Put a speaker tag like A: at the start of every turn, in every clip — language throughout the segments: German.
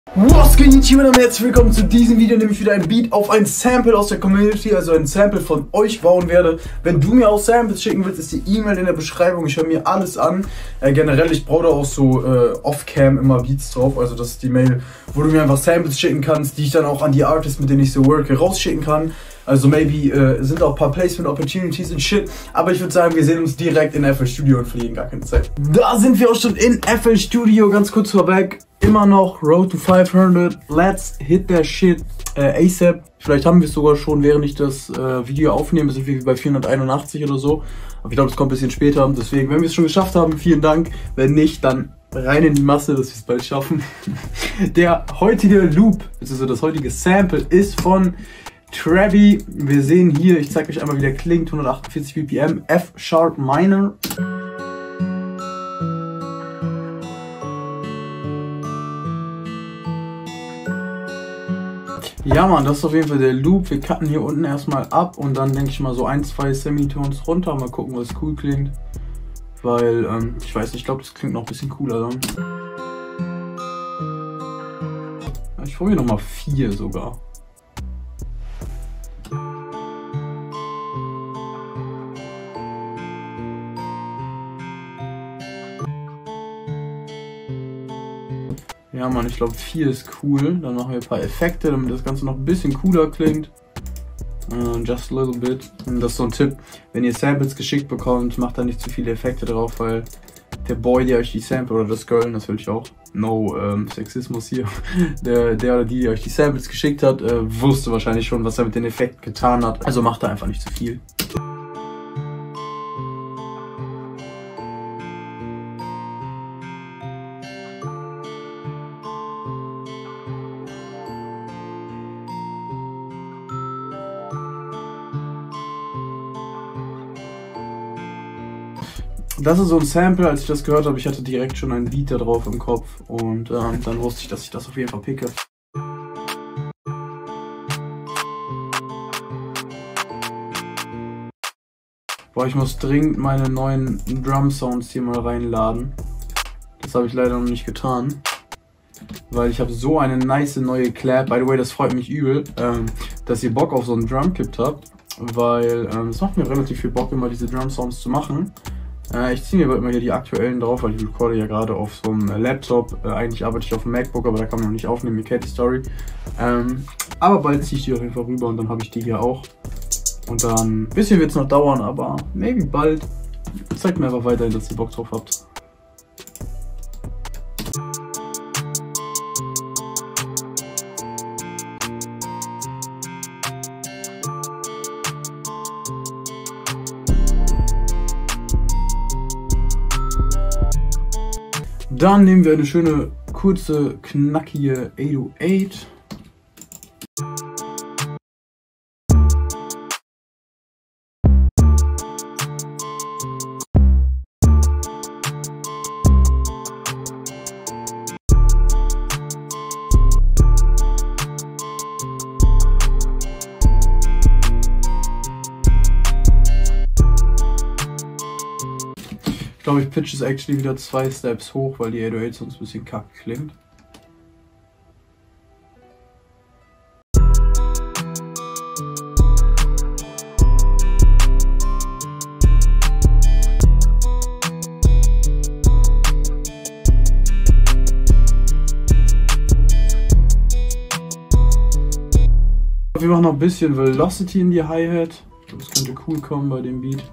A: Was geht YouTube und herzlich willkommen zu diesem Video, in dem ich wieder ein Beat auf ein Sample aus der Community, also ein Sample von euch bauen werde. Wenn du mir auch Samples schicken willst, ist die E-Mail in der Beschreibung, ich höre mir alles an. Generell, ich brauche da auch so off-cam immer Beats drauf, also das ist die Mail, wo du mir einfach Samples schicken kannst, die ich dann auch an die Artists, mit denen ich so worke, rausschicken kann. Also maybe sind auch ein paar Placement Opportunities und shit, aber ich würde sagen, wir sehen uns direkt in FL Studio und verlieren gar keine Zeit. Da sind wir auch schon in FL Studio, ganz kurz vorweg. Immer noch Road to 500, let's hit that shit ASAP. Vielleicht haben wir es sogar schon, während ich das Video aufnehme, sind wir bei 481 oder so. Aber ich glaube, das kommt ein bisschen später, deswegen, wenn wir es schon geschafft haben, vielen Dank. Wenn nicht, dann rein in die Masse, dass wir es bald schaffen. Der heutige Loop, also das heutige Sample, ist von Travi. Wir sehen hier, ich zeige euch einmal, wie der klingt, 148 BPM, F-Sharp Minor. Ja Mann, das ist auf jeden Fall der Loop. Wir cutten hier unten erstmal ab und dann denke ich mal so 1, 2 Semitones runter. Mal gucken, was cool klingt. Weil, ich weiß nicht, ich glaube, das klingt noch ein bisschen cooler dann. Ich probiere nochmal 4 sogar. Ja Mann, ich glaube 4 ist cool. Dann machen wir ein paar Effekte, damit das Ganze noch ein bisschen cooler klingt. Just a little bit. Und das ist so ein Tipp, wenn ihr Samples geschickt bekommt, macht da nicht zu viele Effekte drauf, weil der Boy, der euch die Sample, oder das Girl, das will ich auch, no Sexismus hier, der oder die euch die Samples geschickt hat, wusste wahrscheinlich schon, was er mit den Effekten getan hat. Also macht da einfach nicht zu viel. Das ist so ein Sample, als ich das gehört habe, ich hatte direkt schon einen Beat da drauf im Kopf und dann wusste ich, dass ich das auf jeden Fall picke. Boah, ich muss dringend meine neuen Drum Sounds hier mal reinladen. Das habe ich leider noch nicht getan, weil ich habe so eine nice neue Clap. By the way, das freut mich übel, dass ihr Bock auf so einen Drumkit habt, weil es macht mir relativ viel Bock, immer diese Drum Sounds zu machen. Ich ziehe mir immer hier die aktuellen drauf, weil ich recorde ja gerade auf so einem Laptop. Eigentlich arbeite ich auf dem MacBook, aber da kann man noch nicht aufnehmen, ihr kennt die Story. Aber bald ziehe ich die auf jeden Fall rüber und dann habe ich die hier auch. Und dann, ein bisschen wird es noch dauern, aber maybe bald. Zeigt mir einfach weiterhin, dass ihr Bock drauf habt. Dann nehmen wir eine schöne, kurze, knackige 808. Ich glaube, ich pitch es actually wieder 2 Steps hoch, weil die 808 sonst ein bisschen kacke klingt. Wir machen noch ein bisschen Velocity in die Hi-Hat. Ich glaube, das könnte cool kommen bei dem Beat.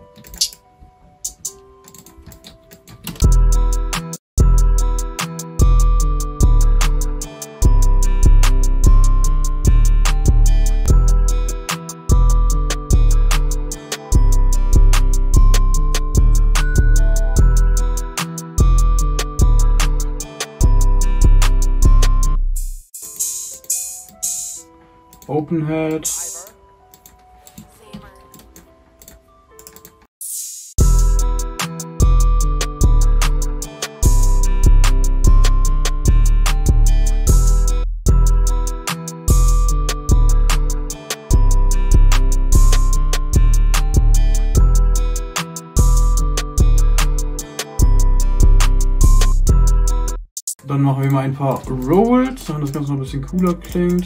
A: Open Head. Dann machen wir mal ein paar Rolls, damit das Ganze noch ein bisschen cooler klingt.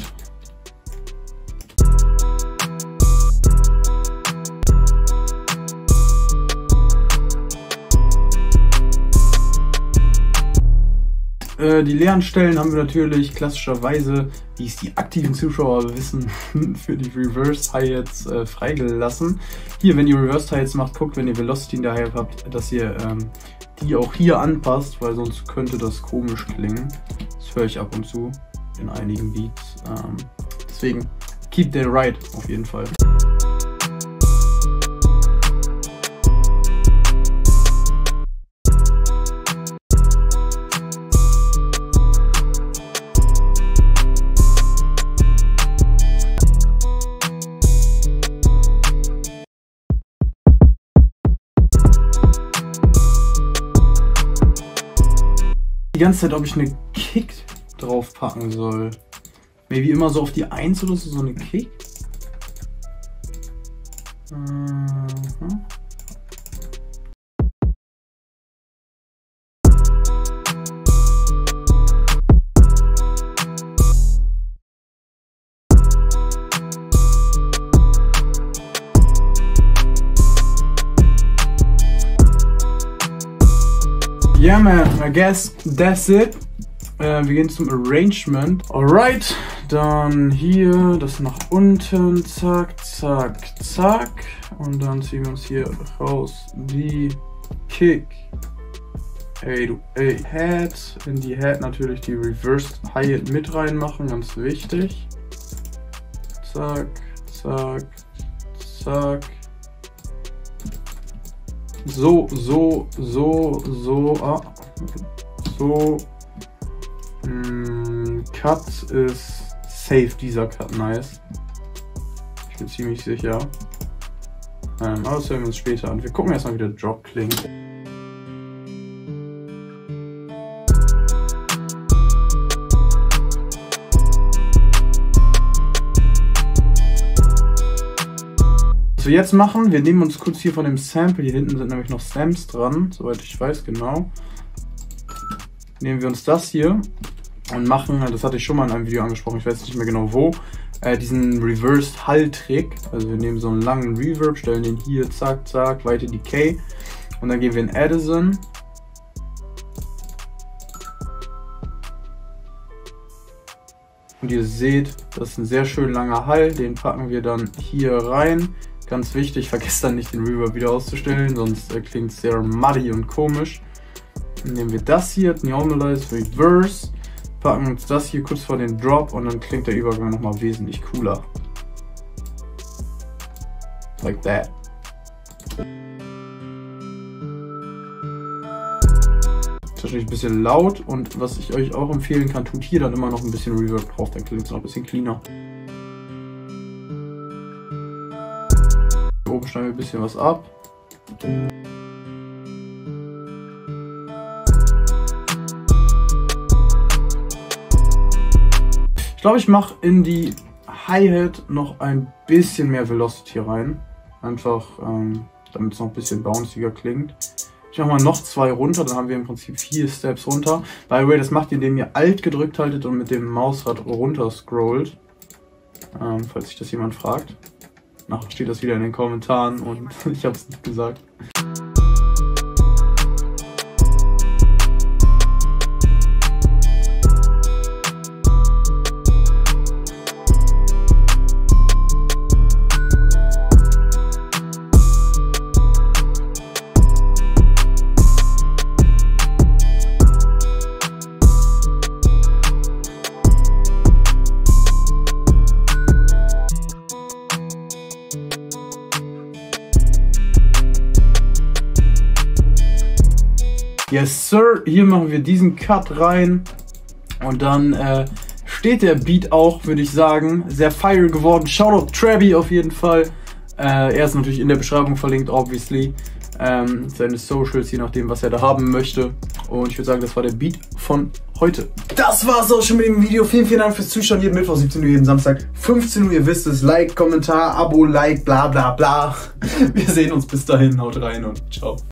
A: Die leeren Stellen haben wir natürlich klassischerweise, wie es die aktiven Zuschauer wissen, für die Reverse Hi-Hats freigelassen. Hier, wenn ihr Reverse Hi-Hats macht, guckt, wenn ihr Velocity in der Hi-Hat habt, dass ihr die auch hier anpasst, weil sonst könnte das komisch klingen. Das höre ich ab und zu in einigen Beats. Deswegen, keep that right auf jeden Fall. Die ganze Zeit, ob ich eine Kick drauf packen soll. Maybe immer so auf die 1 oder so eine Kick. Yeah man, I guess that's it. Wir gehen zum Arrangement. Alright, dann hier das nach unten, zack, zack, zack. Und dann ziehen wir uns hier raus die Kick. Ey, du, ey, Hat. In die Hat natürlich die Reversed Hi-Hat mit reinmachen, ganz wichtig. Zack, zack, zack. So. Cut ist safe, dieser Cut, nice. Ich bin ziemlich sicher. Aber das hören wir uns später an. Wir gucken erstmal, wie der Drop klingt. Was wir jetzt machen, wir nehmen uns kurz hier von dem Sample, hier hinten sind nämlich noch Samples dran, soweit ich weiß, genau. Nehmen wir uns das hier und machen, das hatte ich schon mal in einem Video angesprochen, ich weiß nicht mehr genau wo, diesen Reversed Hall-Trick. Also wir nehmen so einen langen Reverb, stellen den hier, zack, zack, weiter Decay und dann gehen wir in Addison. Und ihr seht, das ist ein sehr schön langer Hall, den packen wir dann hier rein. Ganz wichtig, vergesst dann nicht den Reverb wieder auszustellen, sonst klingt es sehr muddy und komisch. Dann nehmen wir das hier, Normalize, Reverse, packen uns das hier kurz vor den Drop und dann klingt der Übergang nochmal wesentlich cooler. Like that. Das ist natürlich ein bisschen laut und was ich euch auch empfehlen kann, tut hier dann immer noch ein bisschen Reverb drauf, dann klingt es noch ein bisschen cleaner. Hier oben schneiden wir ein bisschen was ab. Ich glaube, ich mache in die Hi-Hat noch ein bisschen mehr Velocity rein. Einfach, damit es noch ein bisschen bounciger klingt. Ich mache mal noch 2 runter, dann haben wir im Prinzip 4 Steps runter. By the way, das macht ihr, indem ihr Alt gedrückt haltet und mit dem Mausrad runter scrollt. Falls sich das jemand fragt. Nachher steht das wieder in den Kommentaren und ich habe es nicht gesagt. Yes sir, hier machen wir diesen Cut rein und dann steht der Beat auch, würde ich sagen, sehr fire geworden. Shoutout Travi auf jeden Fall. Er ist natürlich in der Beschreibung verlinkt, obviously. Seine Socials, je nachdem, was er da haben möchte. Und ich würde sagen, das war der Beat von heute. Das war's auch schon mit dem Video. Vielen, vielen Dank fürs Zuschauen. Jeden Mittwoch, 17 Uhr, jeden Samstag, 15 Uhr. Ihr wisst es. Like, Kommentar, Abo, Like, bla bla bla. Wir sehen uns bis dahin. Haut rein und ciao.